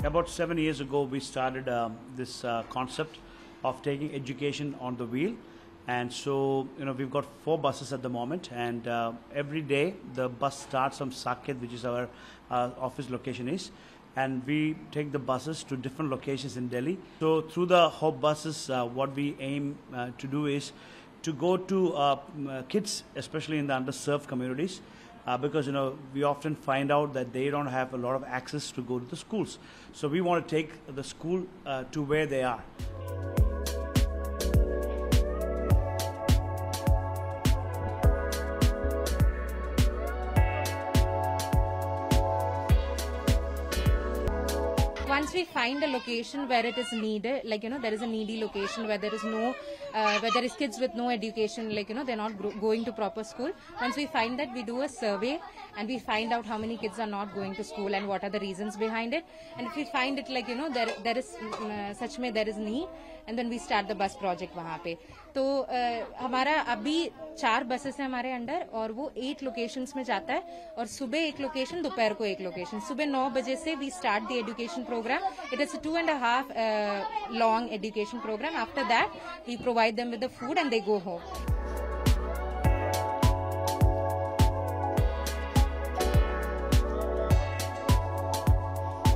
About 7 years ago, we started this concept of taking education on the wheel. And so, we've got 4 buses at the moment, and every day the bus starts from Saket, which is our office location is, and we take the buses to different locations in Delhi. So through the Hope buses, what we aim to do is to go to kids, especially in the underserved communities, because we often find out that they don't have a lot of access to go to the schools. So we want to take the school to where they are. Once we find a location where it is needed, there is a needy location where there is no, where there is kids with no education, they're not going to proper school. Once we find that, we do a survey and we find out how many kids are not going to school and what are the reasons behind it. And if we find it there is such में there is need, and then we start the bus project वहाँ पे. तो हमारा अभी 4 buses हैं हमारे under, और वो 8 लोकेशंस में जाता है, और सुबह 1 लोकेशन, दोपहर को 1 लोकेशन. सुबह 9 बजे से we start the education program. It is a 2.5 long education program. After that, we provide them with the food and they go home.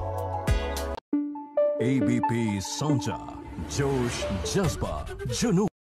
ABP Sonja, Josh Jazba, Junoo.